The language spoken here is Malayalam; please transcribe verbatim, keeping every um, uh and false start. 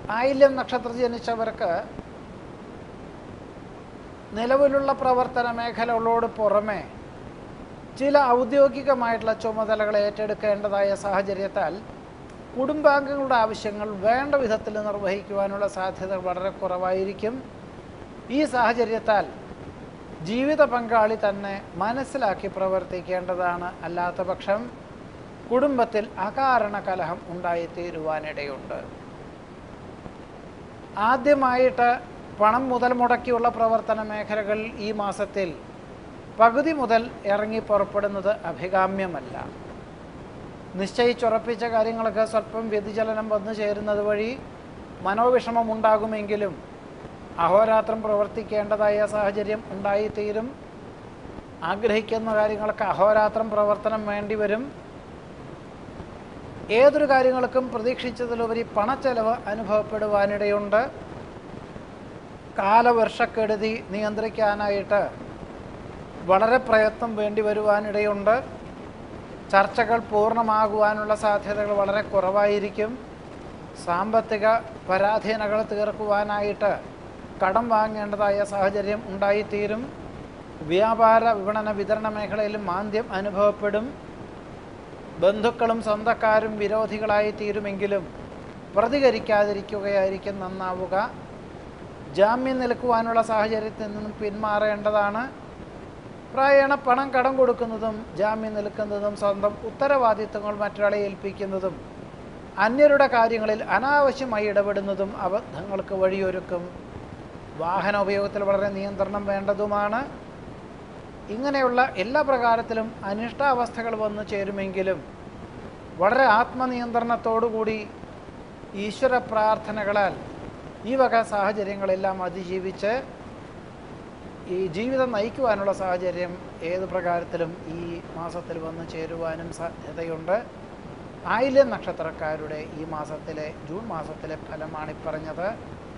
ആയില്യം നക്ഷത്രത്തിൽ ജനിച്ചവർക്ക് നിലവിലുള്ള പ്രവർത്തന മേഖലകളോട് പുറമെ ചില ഔദ്യോഗികമായിട്ടുള്ള ചുമതലകൾ ഏറ്റെടുക്കേണ്ടതായ സാഹചര്യത്താൽ കുടുംബാംഗങ്ങളുടെ ആവശ്യങ്ങൾ വേണ്ട വിധത്തിൽ നിർവഹിക്കുവാനുള്ള സാധ്യത വളരെ കുറവായിരിക്കും. ഈ സാഹചര്യത്താൽ ജീവിത പങ്കാളി തന്നെ മനസ്സിലാക്കി പ്രവർത്തിക്കേണ്ടതാണ്. അല്ലാത്ത പക്ഷം കുടുംബത്തിൽ അകാരണ കലഹം ഉണ്ടായിത്തീരുവാനിടയുണ്ട്. ആദ്യമായിട്ട് പണം മുതൽ മുടക്കിയുള്ള പ്രവർത്തന മേഖലകൾ ഈ മാസത്തിൽ പകുതി മുതൽ ഇറങ്ങി പുറപ്പെടുന്നത് അഭികാമ്യമല്ല. നിശ്ചയിച്ചുറപ്പിച്ച കാര്യങ്ങളൊക്കെ സ്വല്പം വ്യതിചലനം വന്നു ചേരുന്നത് വഴി മനോവിഷമം ഉണ്ടാകുമെങ്കിലും അഹോരാത്രം പ്രവർത്തിക്കേണ്ടതായ സാഹചര്യം ഉണ്ടായിത്തീരും. ആഗ്രഹിക്കുന്ന കാര്യങ്ങൾക്ക് അഹോരാത്രം പ്രവർത്തനം വേണ്ടിവരും. ഏതൊരു കാര്യങ്ങൾക്കും പ്രതീക്ഷിച്ചതിലുപരി പണച്ചെലവ് അനുഭവപ്പെടുവാനിടയുണ്ട്. കാലവർഷക്കെടുതി നിയന്ത്രിക്കാനായിട്ട് വളരെ പ്രയത്നം വേണ്ടി വരുവാനിടയുണ്ട്. ചർച്ചകൾ പൂർണ്ണമാകുവാനുള്ള സാധ്യതകൾ വളരെ കുറവായിരിക്കും. സാമ്പത്തിക പരാധീനകൾ തീർക്കുവാനായിട്ട് കടം വാങ്ങേണ്ടതായ സാഹചര്യം ഉണ്ടായിത്തീരും. വ്യാപാര വിപണന വിതരണ മേഖലയിൽ മാന്ദ്യം അനുഭവപ്പെടും. ബന്ധുക്കളും സ്വന്തക്കാരും വിരോധികളായി തീരുമെങ്കിലും പ്രതികരിക്കാതിരിക്കുകയായിരിക്കും നന്നാവുക. ജാമ്യം നിൽക്കുവാനുള്ള സാഹചര്യത്തിൽ നിന്നും പിന്മാറേണ്ടതാണ്. പ്രായണ പണം കടം കൊടുക്കുന്നതും ജാമ്യം നിൽക്കുന്നതും സ്വന്തം ഉത്തരവാദിത്വങ്ങൾ മറ്റൊരാളെ ഏൽപ്പിക്കുന്നതും അന്യരുടെ കാര്യങ്ങളിൽ അനാവശ്യമായി ഇടപെടുന്നതും അബദ്ധങ്ങൾക്ക് വഴിയൊരുക്കും. വാഹന ഉപയോഗത്തിൽ വളരെ നിയന്ത്രണം വേണ്ടതുമാണ്. ഇങ്ങനെയുള്ള എല്ലാ പ്രകാരത്തിലും അനിഷ്ടാവസ്ഥകൾ വന്നു ചേരുമെങ്കിലും വളരെ ആത്മനിയന്ത്രണത്തോടുകൂടി ഈശ്വര പ്രാർത്ഥനകളാൽ ഈ വക സാഹചര്യങ്ങളെല്ലാം അതിജീവിച്ച് ഈ ജീവിതം നയിക്കുവാനുള്ള സാഹചര്യം ഏത് പ്രകാരത്തിലും ഈ മാസത്തിൽ വന്നു ചേരുവാനും സാധ്യതയുണ്ട്. ആയില്യം നക്ഷത്രക്കാരുടെ ഈ മാസത്തിലെ ജൂൺ മാസത്തിലെ ഫലമാണ് ഈ പറഞ്ഞത്.